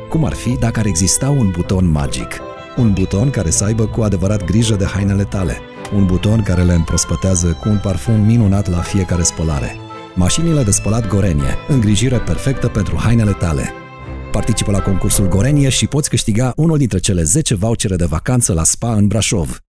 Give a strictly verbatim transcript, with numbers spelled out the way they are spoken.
Cum ar fi dacă ar exista un buton magic? Un buton care să aibă cu adevărat grijă de hainele tale. Un buton care le împrospătează cu un parfum minunat la fiecare spălare. Mașinile de spălat Gorenie. Îngrijire perfectă pentru hainele tale. Participă la concursul Gorenie și poți câștiga unul dintre cele zece vouchere de vacanță la spa în Brașov.